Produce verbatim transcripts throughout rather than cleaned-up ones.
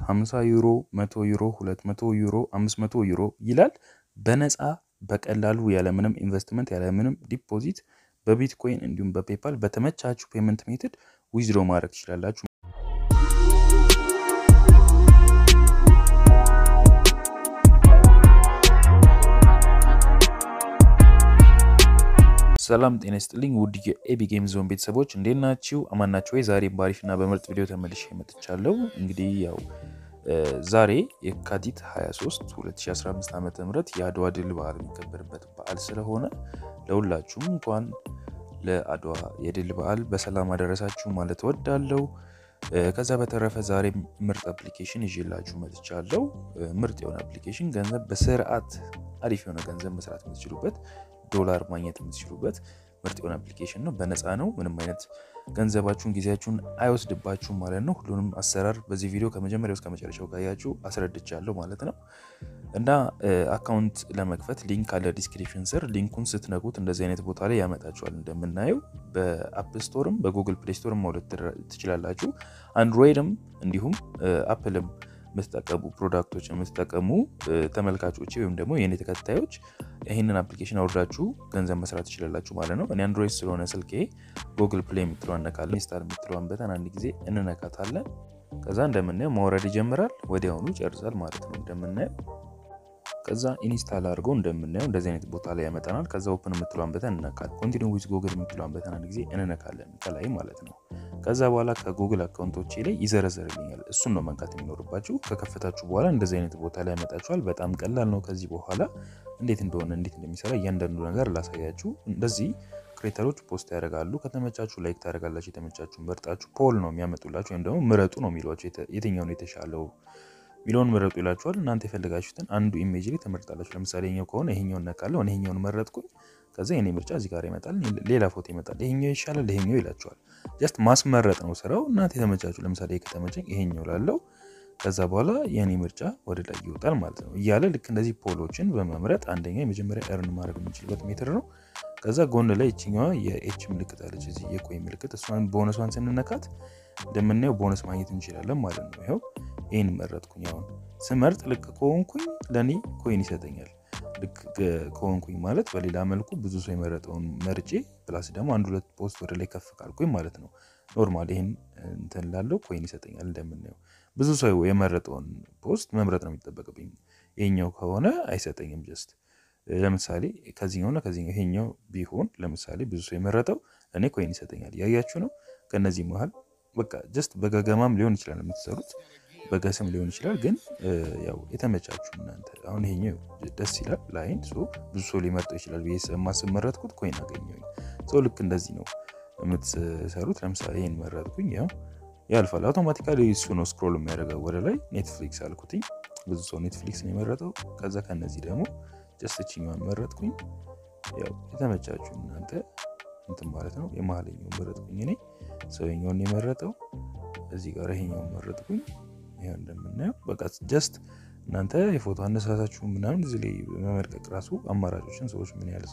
ሃምሳ ዩሮ መቶ ዩሮ ሁለት መቶ ዩሮ አምስት መቶ ዩሮ ይላል በነፃ በቀላሉ ያለ ምንም ኢንቨስትመንት ያለ ምንም ዲፖዚት በቢትኮይን እንዲሁም በፔፓል በተመቻቹ ፔመንት ሜተድ ዊዝድሮ ማድረግ ትችላላችሁ ሰላም ጤና ይስጥልኝ ውድ የኤቢ ጌም ዞን ቤተሰቦች እንዴት ናችሁ አማናችሁ ወይ ዛሬ ባሪፍና በመርጥ ቪዲዮ ተመልሼ መጥቻለሁ እንግዲህ ያው ዛሬ የካቲት ሃያ ሶስት ሁለት ሺህ አስራ አምስት ዓመተ ምህረት የአድዋ ድል በዓል የሚከበርበት በዓል ስለሆነ ለሁላችሁም እንኳን ለአድዋ የድል በዓል በሰላም አደረሳችሁ ማለት ወዳለው ከዛ በተረፈ ዛሬ ምርጥ አፕሊኬሽን ይዤላችሁ መጥቻለሁ ምርጥ የሆነ አፕሊኬሽን ገንዘብ በስርዓት አሪፍ የሆነ ገንዘብ መስራት የምትችሉበት ዶላር ማግኘት የምትችሉበት ምርጥ የሆነ አፕሊኬሽን ነው በነፃ ነው ምንም አይነት ገንዘባችሁን ጊዜያችሁን አይወስድባችሁም ማለት ነው ሁሉንም አሰራር በዚህ ቪዲዮ ከመጀመሪያው እስከ መጨረሻው ካያችሁ አስረድቻለሁ ማለት ነው እና አካውንት ለመክፈት ሊንክ አለ ዲስክሪፕሽን ስር ሊንኩን ስትነኩት እንደዚህ አይነት ቦታ ላይ ያመጣችኋል እንደምናየው በአፕ ስቶርም በጉግል ፕሌይ ስቶርም ማውረድ ትችላላችሁ አንድሮይድም እንዲሁም አፕልም መስተቀቡ ፕሮዳክቶች መስተቀሙ ተመልካቾች ወይም ደግሞ የኔ ተከታዮች ይሄንን አፕሊኬሽን አውርዳችሁ ገንዘብ መስራት ትችላላችሁ ማለት ነው እኔ አንድሮይድ ስለሆነ ስልኬ ጉግል ፕሌይ የምትለው አነካለን ኢንስታል የምትለው በተን አንድ ጊዜ እንነካታለን ከዛ እንደምናየው ማውረድ ይጀምራል ወዲያውኑ ይጨርሳል ማለት ነው እንደምናየው ከዛ ኢንስታል አድርጎ እንደምናየው እንደዚህ አይነት ቦታ ላይ ያመጣናል ከዛ ኦፕን የምትለው በተን እንነካለን ኮንቲኒው ዊዝ ጉግል የምትለው በተን አንድ ጊዜ እንነካለን ከላይ ማለት ነው ከዛ በኋላ ከጉግል አካውንቶቼ ላይ ይዘረዘርልኛል እሱን ነው መንካት የሚኖርባችሁ ከከፈታችሁ በኋላ እንደዚህ አይነት ቦታ ላይ ያመጣችኋል በጣም ቀላል ነው ከዚህ በኋላ እንዴት እንደሆነ እንዴት እንደሚሰራ እያንዳንዱ ነገር ላሳያችሁ እንደዚህ ክሬተሮች ፖስት ያደርጋሉ ከተመቻችሁ ላይክ ታደርጋላችሁ የተመቻችሁን መርጣችሁ ፖል ነው የሚያመጡላችሁ ወይም ደግሞ ምረጡ ነው የሚሏችሁ የትኛው ነው የተሻለው ሚሊዮን መረጡ ይላችኋል እናንተ የፈለጋችሁትን አንዱ ኢሜጅ ላይ ተመርጣላችሁ ለምሳሌ ይሄኛው ከሆነ ይሄኛውን ነካለው እኔ ይሄኛውን መረጥኩኝ ከዛ የኔ ምርጫ እዚህ ጋር ይመጣል ሌላ ፎቶ ይመጣል ይሄኛው ይሻላል ይሄኛው ይላችኋል ጀስት ማስመረጥ ነው ስራው እናንተ የተመቻችሁ ለምሳሌ ከተመቸኝ ይሄኛው ላለው ከዛ በኋላ የኔ ምርጫ ወደ ላይ ይወጣል ማለት ነው ይያለ ልክ እንደዚህ ፖሎችን በመምረጥ አንደኛ የመጀመሪያ እርን ማድረግ የምንችልበት ሜትር ነው ከዛ ጎን ላይ እቺኛዋ የኤች ምልክት አለች እዚህ የኮይ ምልክት እሷን ቦነሷን ስንነካት እንደምናየው ቦነስ ማግኘት እንችላለን ማለት ነው ይሄው ይሄን መረጥኩኝ አሁን ስመርጥ ልክ ከሆንኩኝ ለኔ ኮይን ይሰጠኛል ልክ ከሆንኩኝ ማለት በሌላ መልኩ ብዙ ሰው የመረጠውን መርጬ ፕላስ ደግሞ አንድ ሁለት ፖስት ወደ ላይ ከፍ ካልኩኝ ማለት ነው ኖርማሊ ይሄን እንትን ላለው ኮይን ይሰጠኛል እንደምናየው ብዙ ሰው የመረጠውን ፖስት መምረጥ ነው የሚጠበቅብኝ ይሄኛው ከሆነ አይሰጠኝም ጀስት ለምሳሌ ከዚህኛውና ከዚህኛው ይሄኛው ቢሆን ለምሳሌ ብዙ ሰው የመረጠው እኔ ኮይን ይሰጠኛል ያያችሁ ነው ከነዚህ መሃል በቃ ጀስት በጋጋማም ሊሆን ይችላል የምትሰሩት በጋስም ሊሆን ይችላል ግን ያው የተመቻችሁ እናንተ አሁን ይሄኛው ደስ ይላል ላይን ሶ ብዙ ሰው ሊመርጠው ይችላል ቢስ ማስመረጥኩት ኮይን አገኘሁኝ ሶ ልክ እንደዚህ ነው የምትሰሩት ለምሳሌ ይሄን መረጥኩኝ ያው ያልፋል አውቶማቲካሊ እሱ ነው ስክሮል የሚያደርገው ወደ ላይ ኔትፍሊክስ አልኩትኝ ብዙ ሰው ኔትፍሊክስ ነው የመረጠው ከዛ ከነዚህ ደግሞ ጀስት እቺኛውን መረጥኩኝ ያው የተመቻችሁ እናንተ እንትን ማለት ነው የማህለኛው መረጥኩኝ እኔ ሰውኛውን የመረጠው እዚህ ጋር ይሄኛውን መረጥኩኝ ይሄን እንደምናየው በቃ ጀስት እናንተ የፎቶ አነሳሳችሁ ምናምን እዚህ ላይ መመርቀቅ ራሱ አማራጮችን ሰዎች ምን ያህል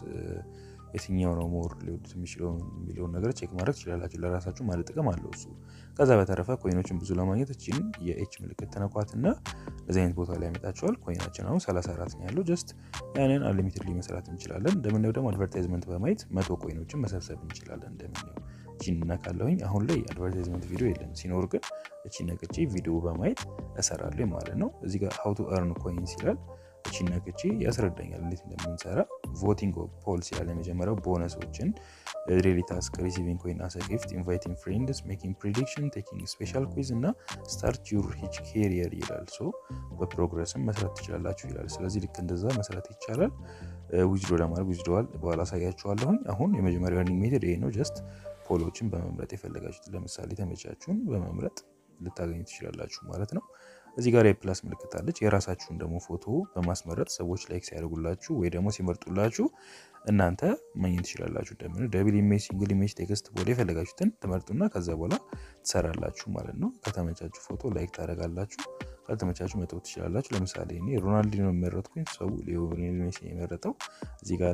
የትኛው ነው ሞር ሊወዱት የሚችለው የሚለው ነገር ቼክ ማድረግ ይችላልላችሁ ለራሳችሁ ማለት ጥቅም አለው እሱ ከዛ በተረፈ ኮይኖችን ብዙ ለማግኘት እቺን የኤች ምልክት ተነኳትና እዚህ አይነት ቦታ ላይ ያመጣችኋል ኮይናችን አሁን ሰላሳ አራት ነው ያለው ጀስት ያንን አንሊሚትድሊ መስራት እንችላለን እንደምናየው ደግሞ አድቨርታይዝመንት በማየት መቶ ኮይኖችን መሰብሰብ እንችላለን እንደምናየው እቺን ነካለሁኝ አሁን ላይ አድቨርታይዝመንት ቪዲዮ የለም ሲኖር ግን እቺን ነክቼ ቪዲዮ በማየት እሰራለሁ ማለት ነው እዚህ ጋር how to earn coins ይላል እቺን ነክቼ ያስረዳኛል እንዴት እንደምንሰራ voting polls ይላል የመጀመሪያው ቦነሶችን daily task receiving coin as a gift inviting friends making prediction taking special quiz እና start your hitch career ይላል ሶ በፕሮግረስም መስራት ትችላላችሁ ይላል ስለዚህ ልክ እንደዛ መስራት ይቻላል ዊዝድሮ ለማድረግ ዊዝድሮዋል በኋላ አሳያችኋለሁ አሁን የመጀመሪያው earning method ይሄ ነው ጀስት ፖሎችን በመምረጥ የፈለጋችሁት ለምሳሌ ተመቻችሁን በመምረጥ ልታገኙ ትችላላችሁ ማለት ነው እዚህ ጋር የፕላስ ምልክት አለች የራሳችሁን ደግሞ ፎቶ በማስመረጥ ሰዎች ላይክ ሲያደርጉላችሁ ወይ ደግሞ ሲመርጡላችሁ እናንተ ማግኘት ትችላላችሁ ደምነ ደብል ኢሜጅ ሲንግል ኢሜጅ ቴክስት ቦዲ የፈለጋችሁትን ትመርጡና ከዛ በኋላ ትሰራላችሁ ማለት ነው ከተመቻችሁ ፎቶ ላይክ ታደርጋላችሁ ካልተመቻችሁ መተው ትችላላችሁ ለምሳሌ እኔ ሮናልዲኖ መረጥኩኝ ሰው ሊዮኔል ሜሲ የመረጠው እዚህ ጋር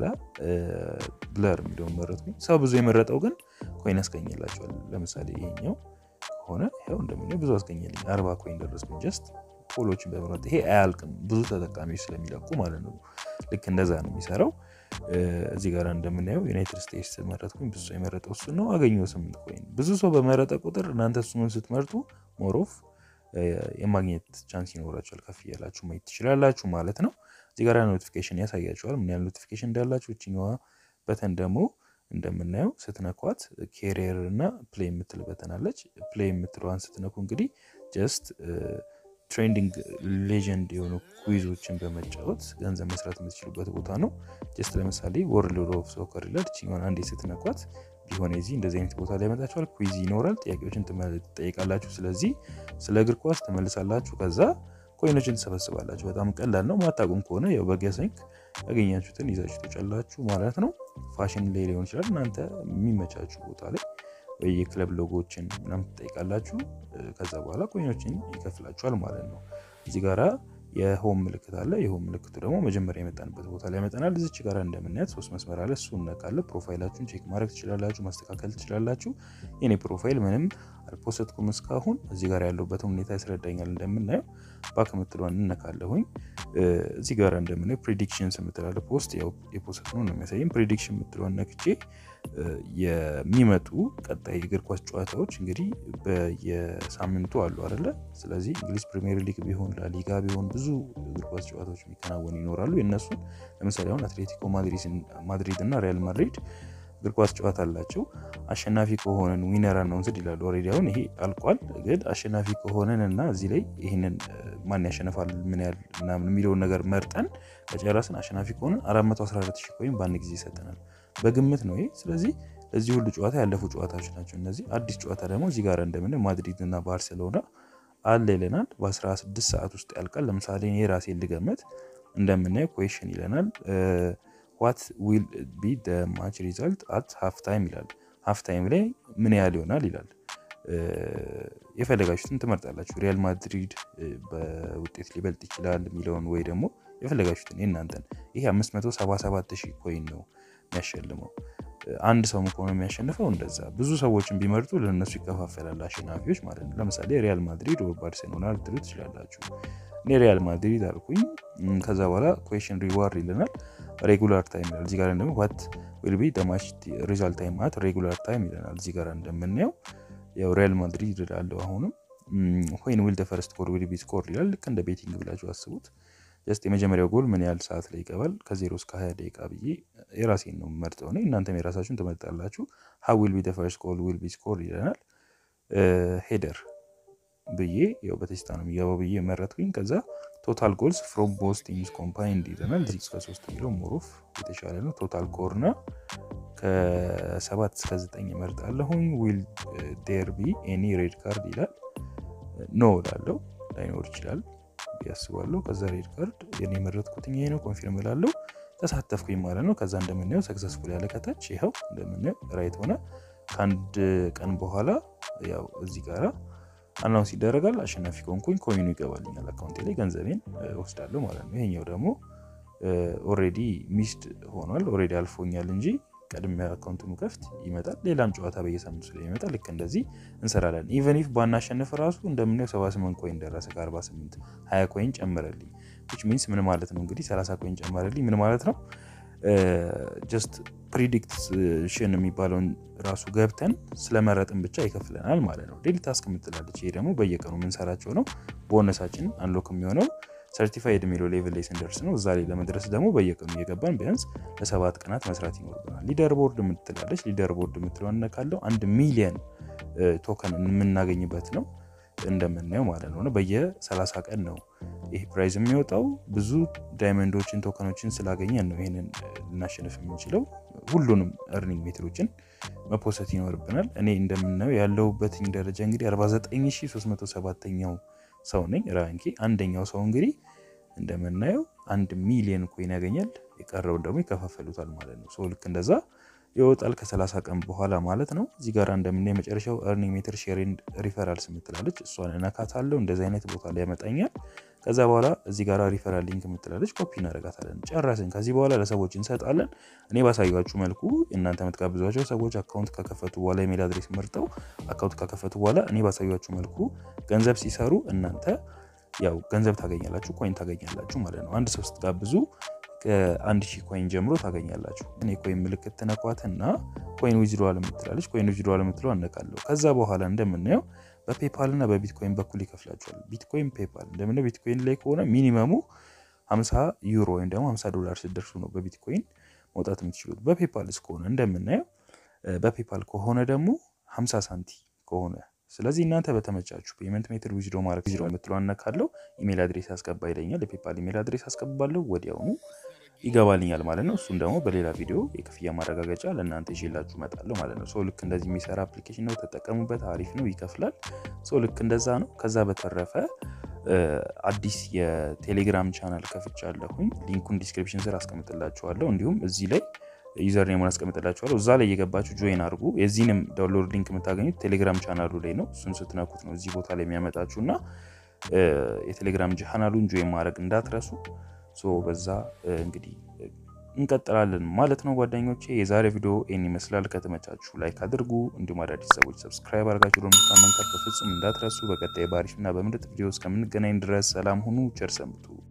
ብለር የሚለው መረጥኩኝ ሰው ብዙ የመረጠው ግን ኮይን አስገኘላችኋል ለምሳሌ ይሄኛው ሆነ ያው እንደምን ብዙ አስገኘልኝ አርባ ኮይን ደረስኩኝ ጀስት ፎሎዎችን በመረጥ ይሄ አያልቅም ብዙ ተጠቃሚዎች ስለሚለቁ ማለት ነው ልክ እንደዛ ነው የሚሰራው እዚህ ጋር እንደምናየው ዩናይትድ ስቴትስ መረጥኩኝ ብዙ ሰው የመረጠው እሱ ነው አገኘው ስምንት ኮይን ብዙ ሰው በመረጠ ቁጥር እናንተ እሱን ስትመርጡ ሞር ኦፍ የማግኘት ቻንስ ይኖራችኋል ከፍ ያላችሁ ማየት ትችላላችሁ ማለት ነው እዚህ ጋር ኖቲፊኬሽን ያሳያችኋል ምን ያህል ኖቲፊኬሽን እንዳላችሁ እቺኛዋ በተን ደግሞ እንደምናየው ስትነኳት ካሪየር እና ፕሌይ የምትል በተን አለች ፕሌይ የምትለዋን ስትነኩ እንግዲህ ጀስት ትሬንዲንግ ሌጀንድ የሆኑ ኩዊዞችን በመጫወት ገንዘብ መስራት የምትችሉበት ቦታ ነው ጀስት ለምሳሌ ወርልድ ኦፍ ሶከር ይላል እቺኛዋን አንዴ ስትነኳት ቢሆን እዚህ እንደዚህ አይነት ቦታ ላይ መጣችኋል ኩዊዝ ይኖራል ጥያቄዎችን ትጠይቃላችሁ ስለዚህ ስለ እግር ኳስ ተመልሳላችሁ ከዛ ኮይኖችን ተሰበስባላችሁ በጣም ቀላል ነው ማታቁም ከሆነ ያው በገሰንክ ያገኛችሁትን ይዛችሁ ተጫላችሁ ማለት ነው ፋሽን ላይ ሊሆን ይችላል እናንተ የሚመቻችሁ ቦታ ላይ ወይ የክለብ ሎጎዎችን ምናምን ትጠይቃላችሁ ከዛ በኋላ ኮይኖችን ይከፍላችኋል ማለት ነው እዚህ ጋራ የሆም ምልክት አለ የሆም ምልክቱ ደግሞ መጀመሪያ የመጣንበት ቦታ ላይ ያመጣናል እዚች ጋራ እንደምናያት ሶስት መስመር አለ እሱን ነካለ ፕሮፋይላችሁን ቼክ ማድረግ ትችላላችሁ ማስተካከል ትችላላችሁ የኔ ፕሮፋይል ምንም አልፖስትኩም እስካሁን እዚህ ጋር ያለውበት ሁኔታ ያስረዳኛል እንደምናየው ባክ ምትለውን እንነካለሁኝ እዚህ ጋር እንደምናየው ፕሬዲክሽንስ ምትላለ ፖስት ያው የፖስት ነው የሚያሳየኝ ፕሬዲክሽን ምትለውን ነክቼ የሚመጡ ቀጣይ እግር ኳስ ጨዋታዎች እንግዲህ በየሳምንቱ አሉ አይደለ ስለዚህ እንግሊዝ ፕሪሚየር ሊግ ቢሆን ላሊጋ ቢሆን ብዙ እግር ኳስ ጨዋታዎች የሚከናወኑ ይኖራሉ የነሱ ለምሳሌ አሁን አትሌቲኮ ማድሪድ ማድሪድ እና ሪያል ማድሪድ እግር ኳስ ጨዋታ አላቸው አሸናፊ ከሆነን ዊነር አናውንስድ ይላሉ ኦሬዲ አሁን ይሄ አልቋል ግን አሸናፊ ከሆነንና እዚህ ላይ ይሄንን ማን ያሸነፋል ምን ያህል ምናምን የሚለው ነገር መርጠን ከጨረስን አሸናፊ ከሆነን አራት መቶ አስራ አራት ሺህ ኮይን በአንድ ጊዜ ይሰጠናል በግምት ነው ይሄ ስለዚህ ለዚህ ሁሉ ጨዋታ ያለፉ ጨዋታዎች ናቸው እነዚህ አዲስ ጨዋታ ደግሞ እዚህ ጋር እንደምን ማድሪድ እና ባርሴሎና አለ ይለናል በ16 ሰዓት ውስጥ ያልቃል ለምሳሌ እኔ ራሴ ልገመት እንደምናየው ኩዌስቸን ይለናል what will be the match result at half time ይላል half time ላይ ምን ያህል ይሆናል ይላል የፈለጋችሁትን ትመርጣላችሁ ሪያል ማድሪድ በውጤት ሊበልጥ ይችላል ሚሊዮን ወይ ደግሞ የፈለጋችሁትን እናንተን ይሄ አምስት መቶ ሰባ ሰባት ሺህ ኮይን ነው የሚያሸልመው አንድ ሰው መኮን የሚያሸንፈው እንደዛ ብዙ ሰዎችን ቢመርጡ ለነሱ ይከፋፈላል አሸናፊዎች ማለት ነው ለምሳሌ ሪያል ማድሪድ or ባርሴሎና ልትሉ ትችላላችሁ እኔ ሪያል ማድሪድ አልኩኝ ከዛ በኋላ ኩዌስቸን ሪዋርድ ይለናል ሬጉላር ታይም ይላል እዚህ ጋር ደግሞ what will be the match result time at regular time ይለናል እዚህ ጋር እንደምናየው ያው ሪያል ማድሪድ ይላል አሁንም when will the first goal will be scored ይላል ልክ እንደ ቤቲንግ ብላችሁ አስቡት ጀስት የመጀመሪያው ጎል ምን ያህል ሰዓት ላይ ይገባል ከ0 እስከ ሃያ ደቂቃ ብዬ የራሴን ነው መርጠው ነው እናንተም የራሳችሁን ተመርጣላችሁ how will be the first goal will be scored ይለናል ሄደር ብዬ ያው በቴስታ ነው የሚገባው ብዬ መረጥኩኝ ከዛ ቶታል ጎልስ from both teams combined ይለናል እዚህ እስከ ሶስት ሚሊዮን ሞሮፍ የተሻለ ነው ቶታል ኮርና ከ7 እስከ ዘጠኝ መርጣለሁኝ will there be any red card ይላል ኖ ላለው ላይኖር ይችላል ያስባለሁ ከዛ ሬድ ካርድ የኔ መረጥኩት ይሄ ነው ኮንፊርም እላለሁ ተሳተፍኩኝ ማለት ነው ከዛ እንደምናየው ሰክሰስፉል ያለ ከታች ይሄው እንደምናየው ራይት ሆነ ከአንድ ቀን በኋላ ያው እዚህ ጋራ አናውንስ ይደረጋል አሸናፊ ኮንኩኝ ኮይኑ ይገባልኛል አካውንቴ ላይ ገንዘቤን ወስዳለሁ ማለት ነው ይሄኛው ደግሞ ኦሬዲ ሚስድ ሆኗል ኦሬዲ አልፎኛል እንጂ ቀድሜ አካውንቱን ከፍት ይመጣል ሌላም ጨዋታ በየሳምንቱ ስለሚመጣ ልክ እንደዚህ እንሰራለን ኢቨን ኢፍ ባናሸንፍ ራሱ እንደምናየው ሰባ ስምንት ኮይን ደረሰ ከአርባ ስምንት ሃያ ኮይን ጨመረልኝ which means ምን ማለት ነው እንግዲህ ሰላሳ ኮይን ጨመረልኝ ምን ማለት ነው just prediction የሚባለውን ራሱ ገብተን ስለመረጥን ብቻ ይከፍለናል ማለት ነው ዴሊ ታስክ ምትላለች ይሄ ደግሞ በየቀኑ ምን ሰራቸው ነው ቦነሳችን አንሎክ የሚሆነው ሰርቲፋይድ ሚሎ ሌቭል ላይ ስንደርስ ነው እዛ ላይ ለመድረስ ደግሞ በየቀኑ እየገባን ቢያንስ ለሰባት ቀናት መስራት ይኖርብናል ሊደር ቦርድ ምትላለች ሊደር ቦርድ ምትለው እናካለው አንድ ሚሊዮን ቶከን የምናገኝበት ነው እንደምናየው ማለት ነው በየ30 ቀን ነው ይሄ ፕራይዝ የሚወጣው ብዙ ዳይመንዶችን ቶከኖችን ስላገኘን ነው ይሄንን ልናሸንፍ የምንችለው ሁሉንም earning ሜትሮችን መፖሰት ይኖርብናል እኔ እንደምናየው ያለውበት ደረጃ እንግዲህ አርባ ዘጠኝ ሺህ ሶስት መቶ ሰባት ሰው ነኝ ራንኪ አንደኛው ሰው እንግዲህ እንደምናየው አንድ ሚሊዮን ኮይን ያገኛል የቀረው ደግሞ ይከፋፈሉታል ማለት ነው ሶ ልክ እንደዛ ይወጣል ከ30 ቀን በኋላ ማለት ነው እዚህ ጋር እንደምናየው መጨረሻው earning meter share and referrals ምትላለች እሷን እናካታለሁ እንደዚህ አይነት ቦታ ላይ ያመጣኛል ከዛ በኋላ እዚህ ጋር referral link ምትላለች ኮፒ እናደርጋታለን ጨረስን ከዚህ በኋላ ለሰዎች እንሰጣለን እኔ ባሳያችሁ መልኩ እናንተ መጥቃብዟቸው ሰዎች አካውንት ከከፈቱ በኋላ ኢሜል አድሬስ መርጠው አካውንት ከከፈቱ በኋላ እኔ ባሳያችሁ መልኩ ገንዘብ ሲሰሩ እናንተ ያው ገንዘብ ታገኛላችሁ ኮይን ታገኛላችሁ ማለት ነው አንድ ሰው ስትጋብዙ ከአንድ ሺህ ኮይን ጀምሮ ታገኛላችሁ እኔ ኮይን ምልክት ተነኳትና ኮይን ዊዝድሮዋል የምትላለች ኮይን ዊዝድሮዋል የምትለው አነካለሁ ከዛ በኋላ እንደምናየው በፔፓል እና በቢትኮይን በኩል ይከፍላችኋል ቢትኮይን ፔፓል እንደምናየው ቢትኮይን ላይ ከሆነ ሚኒመሙ ሃምሳ ዩሮ ወይም ደግሞ ሃምሳ ዶላር ሲደርሱ ነው በቢትኮይን መውጣት የምትችሉት በፔፓል እስከሆነ እንደምናየው በፔፓል ከሆነ ደግሞ ሃምሳ ሳንቲ ከሆነ ስለዚህ እናንተ በተመቻችሁ ፔመንት ሜተድ ዊዝድሮ ማድረግ ዊዝድሮ የምትለው አነካለሁ ኢሜል አድሬስ አስገባ ይለኛል የፔፓል ኢሜል አድሬስ አስገባለሁ ወዲያውኑ ይገባልኛል ማለት ነው እሱን ደግሞ በሌላ ቪዲዮ የክፍያ ማረጋገጫ ለእናንተ ይዤላችሁ መጣለሁ ማለት ነው ሶ ልክ እንደዚህ የሚሰራ አፕሊኬሽን ነው ተጠቀሙበት አሪፍ ነው ይከፍላል ሶ ልክ እንደዛ ነው ከዛ በተረፈ አዲስ የቴሌግራም ቻናል ከፍቻለሁኝ ሊንኩን ዲስክሪፕሽን ስር አስቀምጥላችኋለሁ እንዲሁም እዚህ ላይ ዩዘር ኔሙን አስቀምጥላችኋለሁ እዛ ላይ እየገባችሁ ጆይን አድርጉ የዚህንም ዳውንሎድ ሊንክ የምታገኙት ቴሌግራም ቻናሉ ላይ ነው እሱን ስትነኩት ነው እዚህ ቦታ ላይ የሚያመጣችሁና የቴሌግራም ቻናሉን ጆይን ማድረግ እንዳትረሱ ሶ በዛ እንግዲህ እንቀጥላለን ማለት ነው ጓደኞቼ የዛሬ ቪዲዮ እኔ ይመስላል ከተመቻችሁ ላይክ አድርጉ እንዲሁም አዳዲስ ሰዎች ሰብስክራይብ አድርጋችሁ ደግሞ ኮሜንት በፍጹም እንዳትረሱ በቀጣይ ባሪሽና በምርጥ ቪዲዮ እስከምንገናኝ ድረስ ሰላም ሁኑ ቸር ሰንብቱ